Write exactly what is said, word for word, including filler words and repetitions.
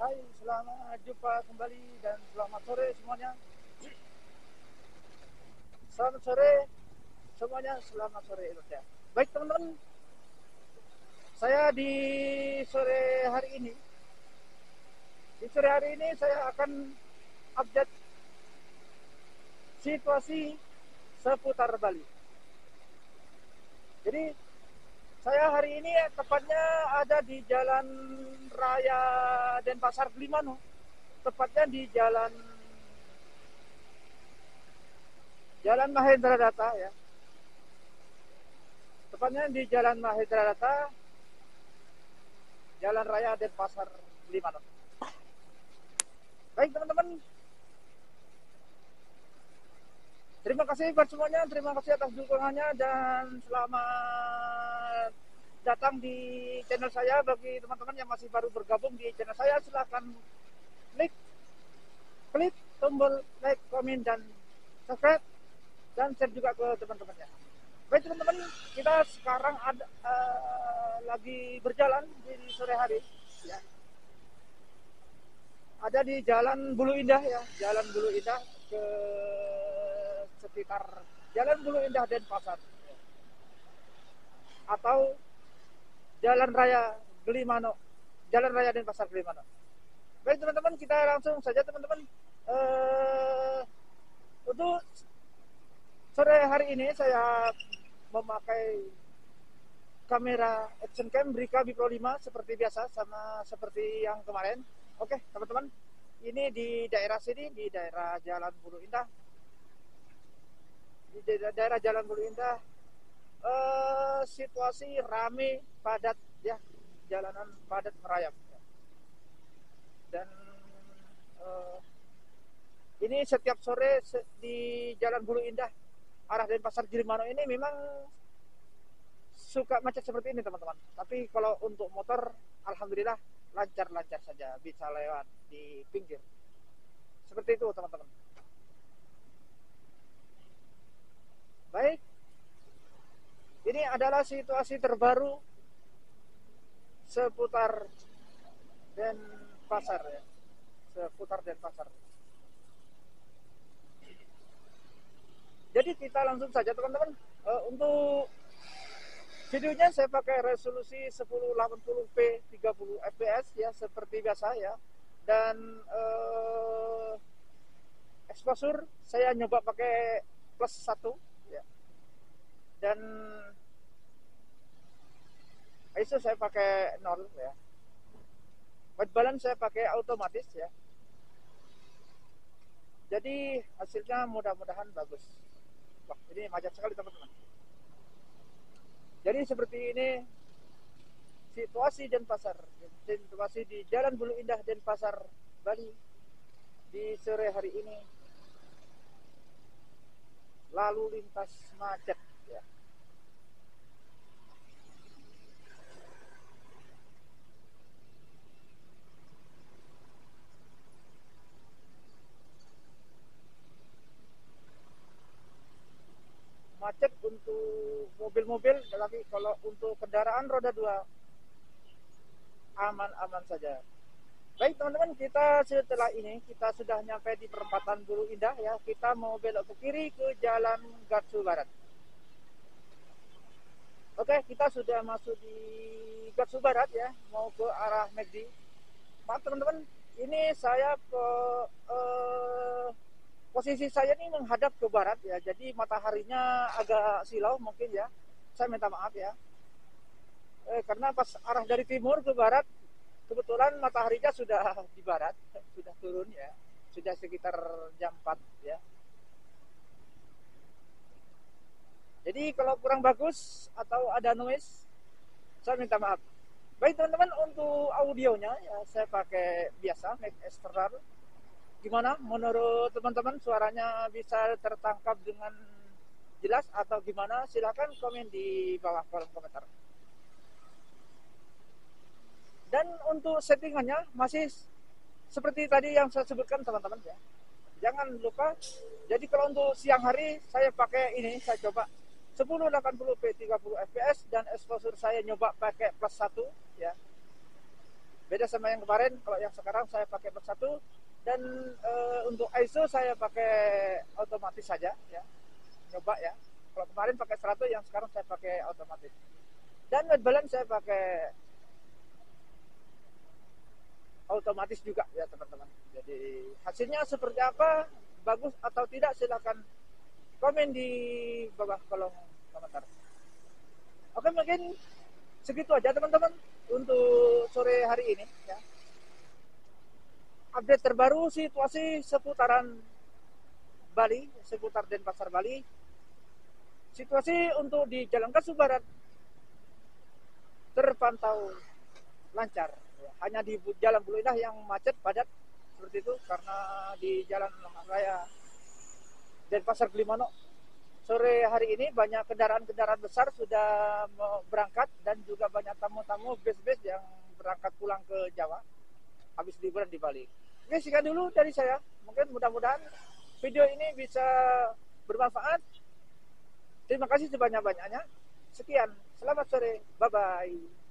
Hai, selamat jumpa kembali dan selamat sore semuanya. Selamat sore semuanya, selamat sore Indonesia. Baik teman-teman, saya di sore hari ini, di sore hari ini saya akan update situasi seputar Bali. Jadi saya hari ini tepatnya ada di Jalan Raya Denpasar Glimano, tepatnya di Jalan Jalan Mahendra Data ya. Tepatnya di Jalan Mahendra Data, Jalan Raya Denpasar Glimano. Baik teman-teman, terima kasih buat semuanya, terima kasih atas dukungannya dan selamat datang di channel saya. Bagi teman-teman yang masih baru bergabung di channel saya, silahkan klik klik tombol like, komen, dan subscribe, dan share juga ke teman-temannya. Baik teman-teman, kita sekarang ada uh, lagi berjalan di sore hari ya. Ada di Jalan Bulu Indah ya, Jalan Bulu Indah ke sekitar Jalan Bulu Indah Denpasar atau Jalan Raya Glimano, Jalan Raya Denpasar Glimano. Baik teman-teman, kita langsung saja teman-teman. Uh, untuk sore hari ini saya memakai kamera action cam Brica B Pro lima seperti biasa, sama seperti yang kemarin. Oke teman-teman, ini di daerah sini, di daerah Jalan Bulu Indah, di daerah Jalan Bulu Indah, eh, situasi rame, padat ya, jalanan padat merayap ya. Dan eh, ini setiap sore di Jalan Bulu Indah arah Denpasar Glimano ini memang suka macet seperti ini teman-teman. Tapi kalau untuk motor, alhamdulillah lancar-lancar saja, bisa lewat di pinggir. Seperti itu teman-teman. Baik, ini adalah situasi terbaru seputar Denpasar ya, seputar Denpasar. Jadi kita langsung saja teman-teman. Uh, untuk videonya saya pakai resolusi sepuluh delapan puluh p tiga puluh f p s ya, seperti biasa ya. Dan eh, exposure saya nyoba pakai plus satu ya. Dan I S O saya pakai nol ya. White balance saya pakai otomatis ya. Jadi hasilnya mudah-mudahan bagus. Wah, ini macet sekali teman-teman. Jadi seperti ini situasi Denpasar, situasi di Jalan Bulu Indah Denpasar, Bali di sore hari ini. Lalu lintas macet ya. Macet untuk mobil-mobil, tetapi kalau untuk kendaraan roda dua aman-aman saja. Baik teman-teman, kita setelah ini kita sudah nyampe di perempatan Bulu Indah ya. Kita mau belok ke kiri ke Jalan Gatsu Barat. Oke, kita sudah masuk di Gatsu Barat ya, mau ke arah McD. Maaf teman-teman, ini saya ke eh, posisi saya ini menghadap ke barat ya, jadi mataharinya agak silau mungkin ya. Saya minta maaf ya. Eh, karena pas arah dari timur ke barat, kebetulan mataharinya sudah di barat, sudah turun ya, sudah sekitar jam empat ya. Jadi kalau kurang bagus atau ada noise, saya minta maaf. Baik teman-teman, untuk audionya ya saya pakai biasa mic eksternal. Gimana menurut teman-teman, suaranya bisa tertangkap dengan jelas atau gimana? Silakan komen di bawah kolom komentar. Dan untuk settingannya masih seperti tadi yang saya sebutkan teman-teman ya. Jangan lupa, jadi kalau untuk siang hari saya pakai ini, saya coba sepuluh delapan puluh p tiga puluh f p s dan exposure saya nyoba pakai plus satu ya. Beda sama yang kemarin, kalau yang sekarang saya pakai box satu, dan e, untuk I S O saya pakai otomatis saja ya, coba ya. Kalau kemarin pakai seratus, yang sekarang saya pakai otomatis. Dan weight balance saya pakai otomatis juga ya teman-teman. Jadi hasilnya seperti apa, bagus atau tidak, silakan komen di bawah kolom komentar. Oke, mungkin segitu aja teman-teman untuk sore hari ini ya. Update terbaru situasi seputaran Bali, seputar Denpasar Bali. Situasi untuk di Jalan Kasu Barat terpantau lancar. Hanya di Jalan Bulu Indah yang macet padat seperti itu, karena di Jalan Raya Denpasar Gilimanuk sore hari ini banyak kendaraan-kendaraan besar sudah berangkat, dan juga banyak tamu-tamu bus-bus yang berangkat pulang ke Jawa habis liburan di Bali. Oke, sekian dulu dari saya. Mungkin mudah-mudahan video ini bisa bermanfaat. Terima kasih sebanyak-banyaknya. Sekian, selamat sore, bye-bye.